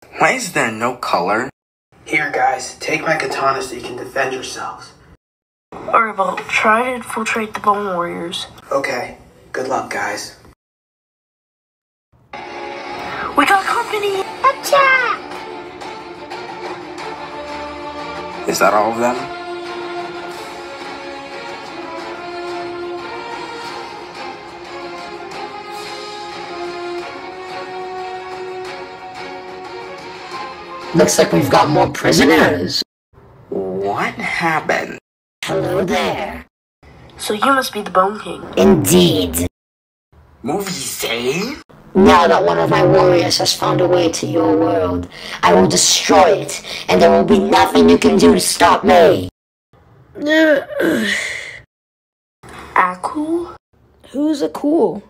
Why is there no color? Here, guys, take my katana so you can defend yourselves. Alright, well, try to infiltrate the Bone Warriors. Okay, good luck, guys. We got company! Attack! Is that all of them? Looks like we've got more prisoners. What happened? Hello there. So you must be the Bone King. Indeed. Movie save? Now that one of my warriors has found a way to your world, I will destroy it, and there will be nothing you can do to stop me. Akul? Who's a cool?